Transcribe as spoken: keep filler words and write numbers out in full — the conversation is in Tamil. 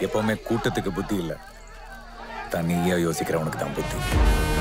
எப்பவுமே கூட்டத்துக்கு புத்தி இல்ல, தனியா யோசிக்கிறவனுக்கு தான் புத்தி.